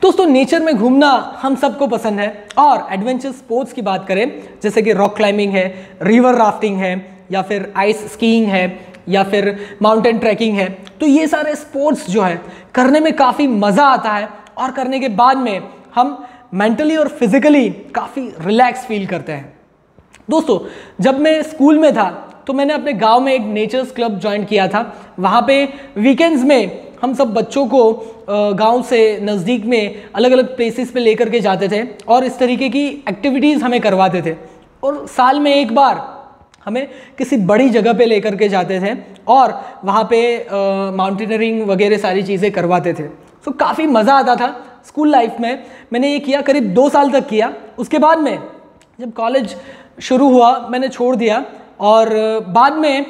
दोस्तों नेचर में घूमना हम सबको पसंद है और एडवेंचर स्पोर्ट्स की बात करें जैसे कि रॉक क्लाइंबिंग है, रिवर राफ्टिंग है या फिर आइस स्कीइंग है या फिर माउंटेन ट्रैकिंग है, तो ये सारे स्पोर्ट्स जो है करने में काफ़ी मज़ा आता है और करने के बाद में हम मेंटली और फिजिकली काफ़ी रिलैक्स फील करते हैं। दोस्तों जब मैं स्कूल में था तो मैंने अपने गांव में एक नेचर्स क्लब ज्वाइन किया था। वहाँ पे वीकेंड्स में हम सब बच्चों को गांव से नज़दीक में अलग अलग प्लेसेस पे लेकर के जाते थे और इस तरीके की एक्टिविटीज़ हमें करवाते थे और साल में एक बार हमें किसी बड़ी जगह पे लेकर के जाते थे और वहाँ पे माउंटेनियरिंग वगैरह सारी चीज़ें करवाते थे। तो काफ़ी मज़ा आता था स्कूल लाइफ में। मैंने ये किया, करीब 2 साल तक किया। उसके बाद में जब कॉलेज शुरू हुआ मैंने छोड़ दिया और बाद में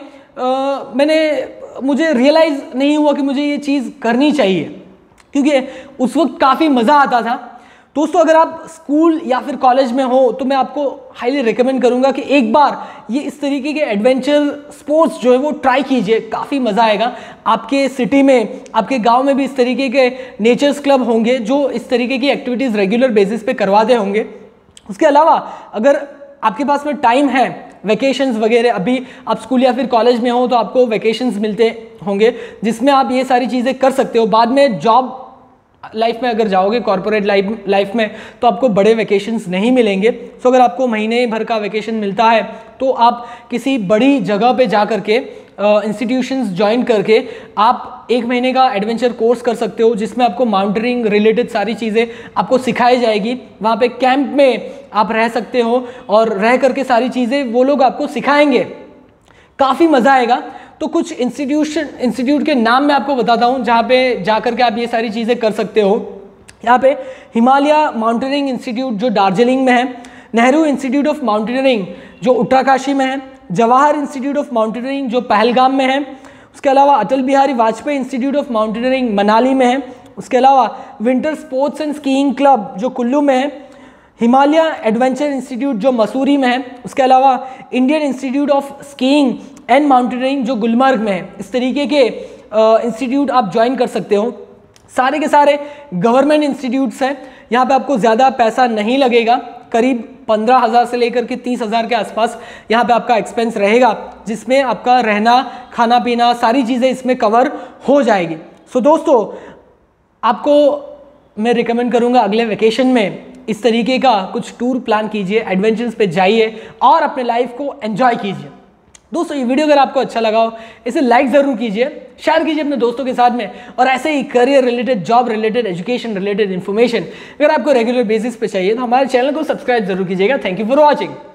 मुझे रियलाइज़ नहीं हुआ कि मुझे ये चीज़ करनी चाहिए क्योंकि उस वक्त काफ़ी मज़ा आता था। दोस्तों अगर आप स्कूल या फिर कॉलेज में हो तो मैं आपको हाईली रिकमेंड करूंगा कि एक बार ये इस तरीके के एडवेंचर स्पोर्ट्स जो है वो ट्राई कीजिए, काफ़ी मज़ा आएगा। आपके सिटी में, आपके गांव में भी इस तरीके के नेचर्स क्लब होंगे जो इस तरीके की एक्टिविटीज़ रेगुलर बेसिस पे करवाते होंगे। उसके अलावा अगर आपके पास में टाइम है, वैकेशंस वगैरह, अभी आप स्कूल या फिर कॉलेज में हो तो आपको वैकेशंस मिलते होंगे जिसमें आप ये सारी चीज़ें कर सकते हो। बाद में जॉब लाइफ में अगर जाओगे, कॉर्पोरेट लाइफ में, तो आपको बड़े वैकेशंस नहीं मिलेंगे। सो अगर आपको महीने भर का वैकेशन मिलता है तो आप किसी बड़ी जगह पे जा करके इंस्टीट्यूशंस ज्वाइन करके आप 1 महीने का एडवेंचर कोर्स कर सकते हो जिसमें आपको माउंटेनियरिंग रिलेटेड सारी चीज़ें आपको सिखाई जाएगी। वहाँ पे कैंप में आप रह सकते हो और रह करके सारी चीज़ें वो लोग आपको सिखाएंगे, काफ़ी मज़ा आएगा। तो कुछ इंस्टीट्यूट के नाम मैं आपको बताता हूँ जहाँ पे जा करके आप ये सारी चीज़ें कर सकते हो। यहाँ पे हिमालय माउंटेनियरिंग इंस्टीट्यूट जो दार्जिलिंग में है, नेहरू इंस्टीट्यूट ऑफ माउंटेनियरिंग जो उत्तरकाशी में है, जवाहर इंस्टीट्यूट ऑफ माउंटेनियरिंग जो पहलगाम में है, उसके अलावा Atal Bihari Vajpayee institute of mountaineering Manali में है, उसके अलावा winter sports and skiing club जो कुल्लू में है, हिमालय एडवेंचर इंस्टीट्यूट जो मसूरी में है, उसके अलावा Indian institute of skiing and mountaineering जो गुलमर्ग में है। इस तरीके के इंस्टीट्यूट आप ज्वाइन कर सकते हो। सारे के सारे गवर्नमेंट इंस्टीट्यूट्स हैं। यहाँ पे आपको ज़्यादा पैसा नहीं लगेगा, करीब 15,000 से लेकर के 30,000 के आसपास यहाँ पे आपका एक्सपेंस रहेगा जिसमें आपका रहना, खाना पीना सारी चीज़ें इसमें कवर हो जाएगी। सो दोस्तों आपको मैं रिकमेंड करूँगा अगले वेकेशन में इस तरीके का कुछ टूर प्लान कीजिए, एडवेंचर्स पे जाइए और अपने लाइफ को एंजॉय कीजिए। दोस्तों ये वीडियो अगर आपको अच्छा लगा हो इसे लाइक ज़रूर कीजिए, शेयर कीजिए अपने दोस्तों के साथ में और ऐसे ही career related, job related, education related information अगर आपको रेगुलर बेसिस पे चाहिए तो हमारे चैनल को सब्सक्राइब जरूर कीजिएगा। Thank you for watching.